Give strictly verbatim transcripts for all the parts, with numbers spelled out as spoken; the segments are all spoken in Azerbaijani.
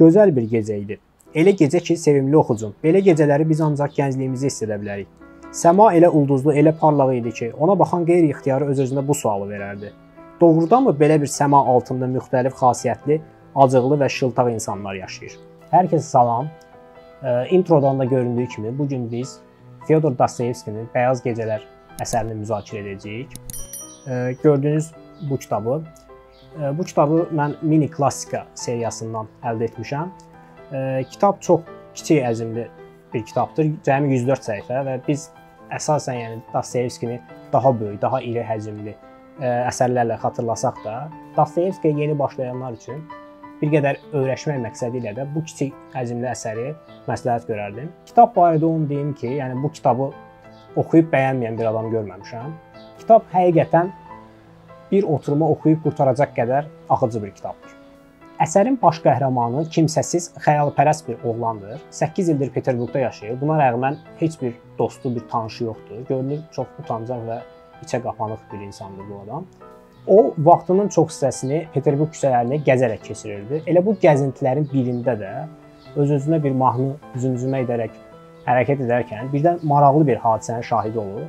Gözəl bir gecə idi. Elə gecə ki, sevimli oxucum. Belə gecələri biz ancaq gəncliyimizi hiss edə bilərik. Səma elə ulduzlu, elə parlaq idi ki, ona baxan qeyri-ixtiyarı öz-özünə bu sualı verərdi. Doğrudanmı belə bir səma altında müxtəlif xasiyyətli, acıqlı və şıltaq insanlar yaşayır? Hər kəsə salam. Introdan da göründüyü kimi bu gün biz Fyodor Dostoyevskinin Bəyaz Gecələr əsərini müzakirə edəcəyik. Gördüyünüz bu kitabı, bu kitabı mən mini klassika seriyasından əldə etmişəm. Kitab çox kiçik həcmli bir kitabdır, cəmi yüz dörd səhifə və biz əsasən yəni Dostoyevskini daha böyük, daha iri həcmli əsərlərlə xatırlasaq da, Dostoyevskiyə yeni başlayanlar üçün bir qədər öyrəşmək məqsədi ilə də bu kiçik həcmli əsəri məsləhət görərdim. Kitab barədə onu deyim ki, yəni bu kitabı oxuyub bəyənməyən bir adam görməmişəm. Kitab həqiqətən bir oturuma oxuyub qurtaracaq qədər axıcı bir kitabdır. Əsərin baş qəhrəmanı kimsəsiz, xəyalpərəst bir oğlandır. səkkiz ildir Peterburqda yaşayır. Buna rəğmən heç bir dostu, bir tanışı yoxdur. Görünür, çox utancaq və içə qapanıq bir insandır bu adam. O, vaxtının çox hissəsini Peterburq küçələrini gəzərək keçirirdi. Elə bu gəzintilərin birində də öz-özünə bir mahnı zümzümə edərək hərəkət edərkən birdən maraqlı bir hadisənin şahidi olur.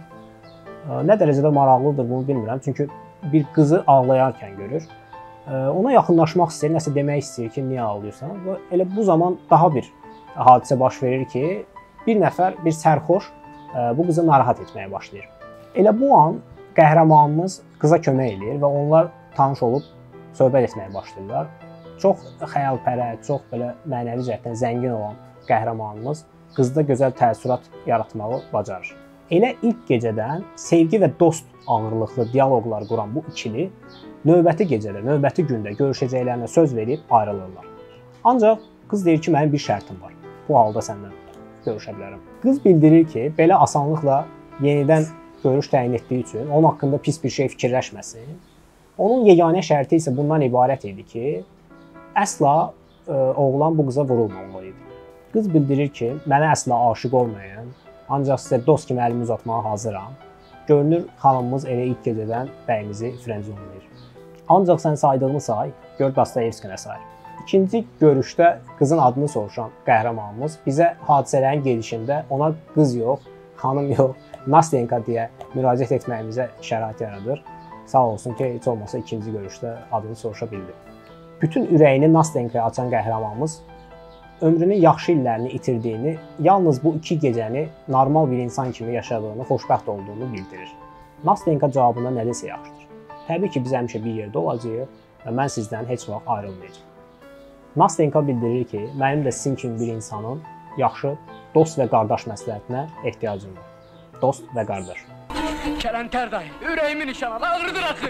Nə dərəcədə maraqlıdır bunu bilmirəm, çünki bir qızı ağlayarkən görür. Ona yaxınlaşmaq istəyir, nəsə demək istəyir ki, niyə ağlayırsan? Və elə bu zaman daha bir hadisə baş verir ki, bir nəfər, bir sərxoş bu qızı narahat etməyə başlayır. Elə bu an qəhrəmanımız qıza kömək eləyir və onlar tanış olub söhbət etməyə başlayırlar. Çox xəyalpərəst, çox belə mənəvi cəhətdən zəngin olan qəhrəmanımız qızda gözəl təəssürat yaratmağı bacarır. Elə ilk gecədən sevgi və dost ağırlıqlı dialoqlar quran bu ikili növbəti gecədə, növbəti gündə görüşəcəklərinə söz verib ayrılırlar. Ancaq qız deyir ki, mənim bir şərtim var. Bu halda səndən görüşə bilərəm. Qız bildirir ki, belə asanlıqla yenidən görüş təyin etdiyi üçün onun haqqında pis bir şey fikirləşməsin. Onun yeganə şərti isə bundan ibarət idi ki, əsla ə, oğlan bu qıza vurulmamalı idi. Qız bildirir ki, mənə əsla aşiq olmayan, ancaq sizə dost kimi əlimi uzatmağa hazıram. Görünür, xanımımız elə ilk gecədən bəyimizi frenzonlayır. Ancaq sən saydığını say, gör Dostoyevskinə say. İkinci görüşdə qızın adını soruşan qəhrəmanımız bizə hadisələrin gedişində ona qız yox, xanım yox, Nastenka deyə müraciət etməyimizə şərait yaradır. Sağ olsun ki, heç olmasa ikinci görüşdə adını soruşa bildi. Bütün ürəyini Nastenkaya açan qəhrəmanımız ömrünün yaxşı illərini itirdiyini, yalnız bu iki gecəni normal bir insan kimi yaşadığını, xoşbəxt olduğunu bildirir. Nastenka cavabında nə desə yaxşıdır. Təbii ki, biz həmişə bir yerdə olacağıq və mən sizdən heç vaxt ayrılmayacağım. Nastenka bildirir ki, mənim də sizin kimi bir insanın yaxşı dost və qardaş məsləhətinə ehtiyacım var. Dost və qardaş. Kələntər dayı, ürəyimin nişanı ağrıdır axı.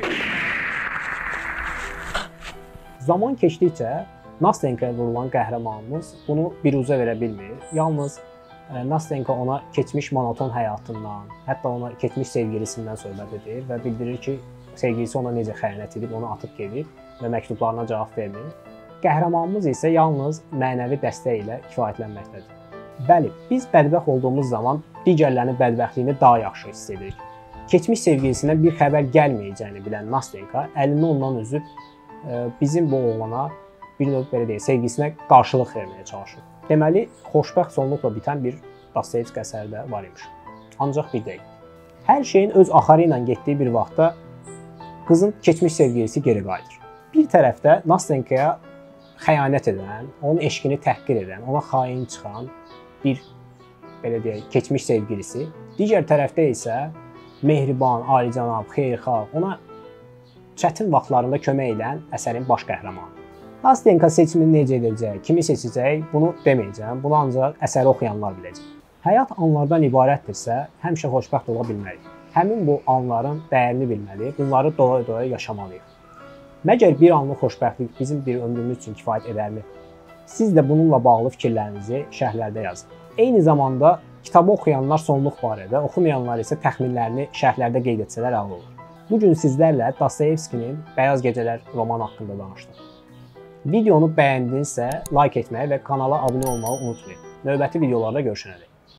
Zaman keçdikcə Nastenkaya vurulan qəhrəmanımız bunu biruzə verə bilmir. Yalnız Nastenka ona keçmiş monoton həyatından, hətta ona keçmiş sevgilisindən söhbət edir və bildirir ki, sevgilisi ona necə xəyanət edib, onu atıb gedib və məktublarına cavab vermir. Qəhrəmanımız isə yalnız mənəvi dəstək ilə kifayətlənməkdədir. Bəli, biz bədbəxt olduğumuz zaman digərlərinin bədbəxtliyini daha yaxşı hiss edirik. Keçmiş sevgilisindən bir xəbər gəlməyəcəyini bilən Nastenka əlini ondan üzüb bizim bu oğlana bir növ belə deyək, sevgisinə qarşılıq verməyə çalışır. Deməli, xoşbəxt sonluqla bitən bir Dostoyevski əsəri də var imiş. Ancaq bir deyil. Hər şeyin öz axarı ilə getdiyi bir vaxtda qızın keçmiş sevgilisi geri qayıdır. Bir tərəfdə Nastenkaya xəyanət edən, onun eşqini təhqir edən, ona xain çıxan bir belə deyək, keçmiş sevgilisi, digər tərəfdə isə mehriban, alicənab, xeyirxah, ona çətin vaxtlarında kömək edən əsərin baş qəhrəmanı. Nastenka seçimini necə edəcək, kimi seçəcək, bunu deməyəcəm, bunu ancaq əsəri oxuyanlar biləcək. Həyat anlardan ibarətdirsə, həmişə xoşbəxt ola bilmərik. Həmin bu anların dəyərini bilməli, bunları doya-doya yaşamalıyıq. Məgər bir anlıq xoşbəxtlik bizim bir ömrümüz üçün kifayət edərmi? Siz də bununla bağlı fikirlərinizi şərhlərdə yazın. Eyni zamanda kitabı oxuyanlar sonluq barədə, oxumayanlar isə təxminlərini şərhlərdə qeyd etsələr əla olur. Bugün sizlərlə Dostoyevskinin Bəyaz Gecələr romanı haqqında danışdıq. Videonu bəyəndinizsə like etməyi və kanala abunə olmağı unutmayın. Növbəti videolarda görüşənədək.